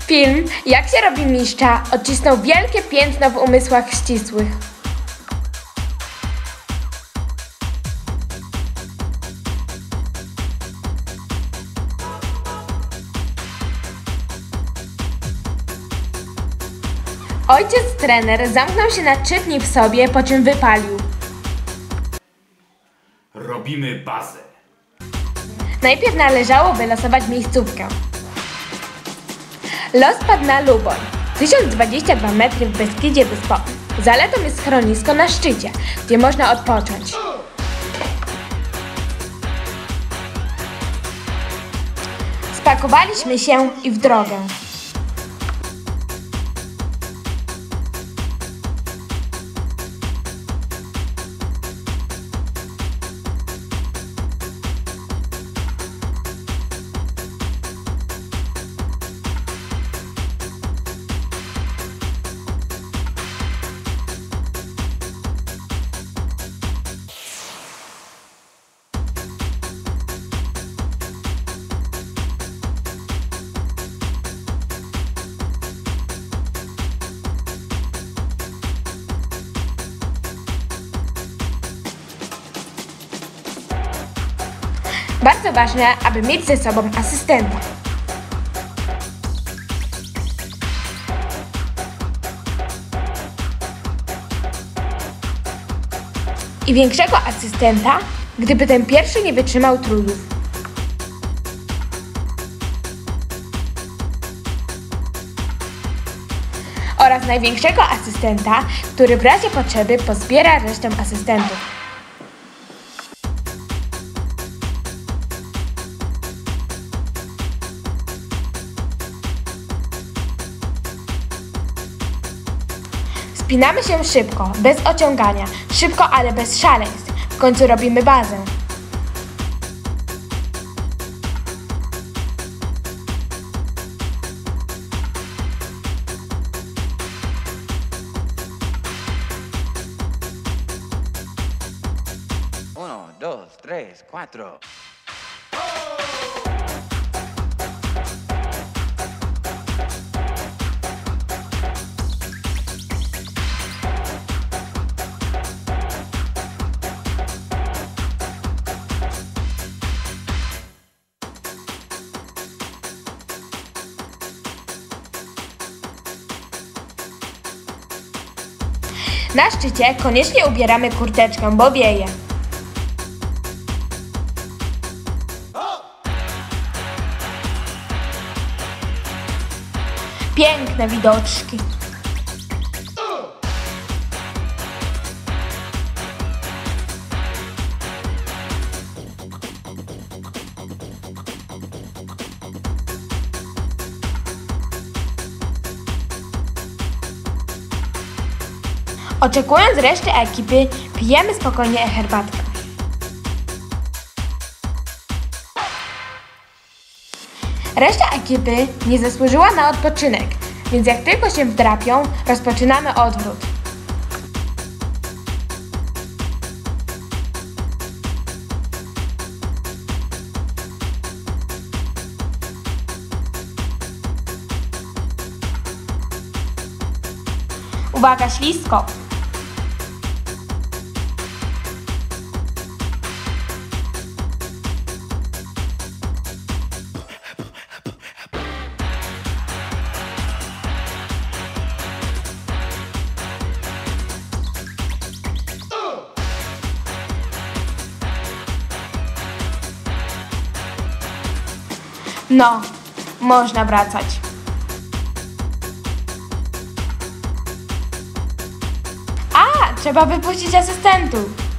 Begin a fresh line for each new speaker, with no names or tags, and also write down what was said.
Film Jak się robi mistrza odcisnął wielkie piętno w umysłach ścisłych. Ojciec trener zamknął się na 3 dni w sobie, po czym wypalił.
Robimy bazę.
Najpierw należało wylosować miejscówkę. Los padł na Luboń. 1022 metry w Beskidzie Wyspowym. Zaletą jest schronisko na szczycie, gdzie można odpocząć. Spakowaliśmy się i w drogę. Bardzo ważne, aby mieć ze sobą asystenta. I większego asystenta, gdyby ten pierwszy nie wytrzymał trudów. Oraz największego asystenta, który w razie potrzeby pozbiera resztę asystentów. Wspinamy się szybko, bez ociągania. Szybko, ale bez szaleństw. W końcu robimy bazę.
Uno, dos, tres, cuatro.
Na szczycie koniecznie ubieramy kurteczkę, bo wieje. Piękne widoczki. Oczekując reszty ekipy, pijemy spokojnie herbatkę. Reszta ekipy nie zasłużyła na odpoczynek, więc jak tylko się wdrapią, rozpoczynamy odwrót. Uwaga, ślisko! No, można wracać. Trzeba wypuścić asystentów.